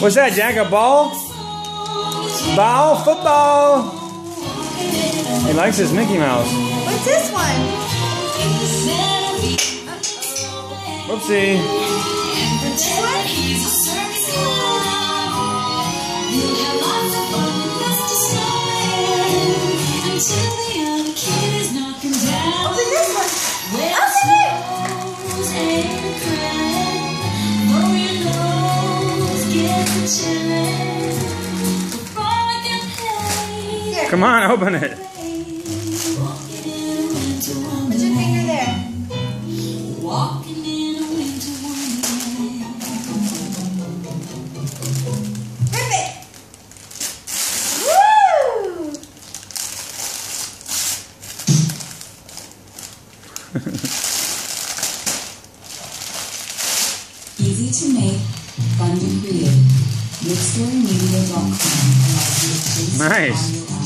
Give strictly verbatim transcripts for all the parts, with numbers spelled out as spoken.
What's that, Jack? A ball? Ball? Football? He likes his Mickey Mouse. What's this one? Whoopsie. What's this one? Open this one. Open it. Here. Come on, open it. Put your finger there. Rip it. Woo! Easy to make, fun to create. Big Story Media dot com allows you to place Nice. audio ads.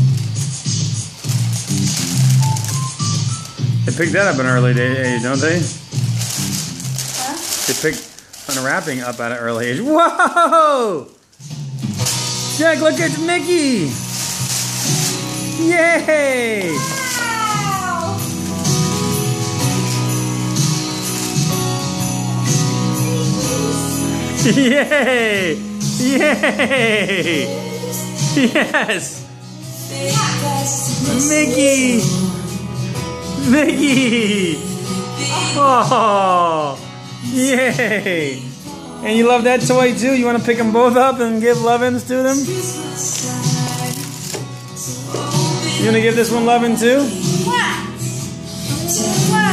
They picked that up at an early age, don't they? Huh? They picked unwrapping up at an early age. Whoa! Jack, look at Mickey! Yay! Wow! Yay! Yay! Yes! Mickey! Mickey! Oh! Yay! And you love that toy too? You want to pick them both up and give love-ins to them? You want to give this one love-in too? What? What?